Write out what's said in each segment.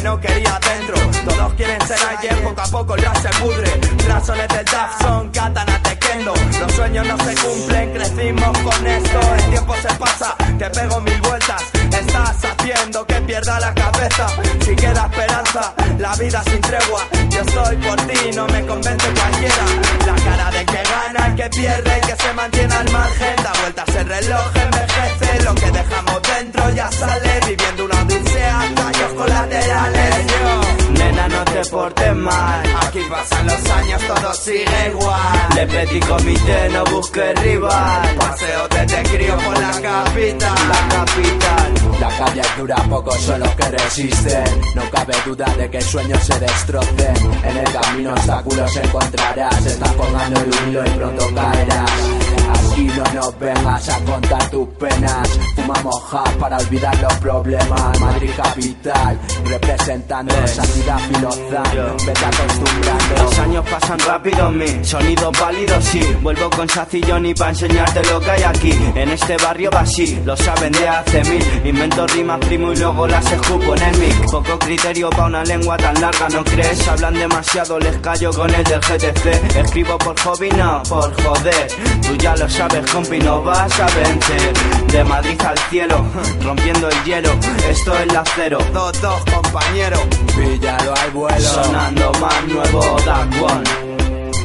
no quería dentro. Todos quieren ser alguien, poco a poco ya se pudre. Razones del Daft son katana tequendo. Los sueños no se cumplen, crecimos con esto. El tiempo se pasa, que pego 1000 vueltas. Estás haciendo que pierda la cabeza. Si queda esperanza, la vida sin tregua. Yo estoy por ti, no me convence cualquiera. La cara de que gana, el que pierde, el que se mantiene al margen. Da vueltas el reloj, envejece. Lo que dejamos dentro ya sale. Viviendo una odisea, daños colaterales. Nena, no te portes mal. Aquí pasan los años, todo sigue igual. Le pedí comité, no busques rival. Paseo te crío por la capital. La capital. La calle es dura, pocos son los que resisten. No cabe duda de que sueños se destrocen. En el camino obstáculos encontrarás. Estás colgando de un hilo y pronto caerás. Aquí no nos vengas a contar tus penas. Fumamos hard para olvidar los problemas. Madrid capital, representando Sanidad Filozán. Vete acostumbrando. Los años pasan rápido, mi sonido válido, sí. Vuelvo con Sacillón y pa' enseñarte lo que hay aquí. En este barrio va así, lo saben de hace 1000. Invento rimas primo y luego las escupo en el mic. Poco criterio pa' una lengua tan larga, ¿no crees? Hablan demasiado, les callo con el del GTC. Escribo por hobby, no por joder. Tú ya lo sabes, compi, no vas a vencer. De Madrid al cielo, rompiendo el hielo. Esto es la cero, dos, compañero. Píllalo al vuelo. Sonando más nuevo, That One.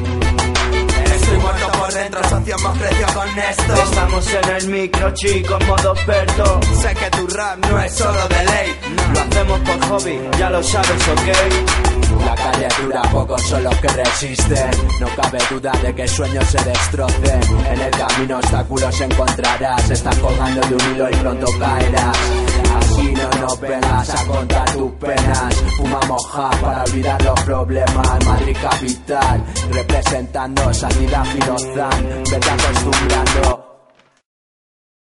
Estoy muerto por dentro, socio, hemos crecido con esto. Estamos en el micro, chicos, modo experto. Sé que tu rap no es solo de ley. Lo hacemos por hobby, ya lo sabes, ok. La calle es dura, pocos son los que resisten. No cabe duda de que sueños se destrocen. En el camino obstáculos encontrarás. Estás colgando de un hilo y pronto caerás. Aquí no nos vengas a contar tus penas. Fumamos hard para olvidar los problemas. Madrid capital, representando Sanidad Filozán. Vete acostumbrando.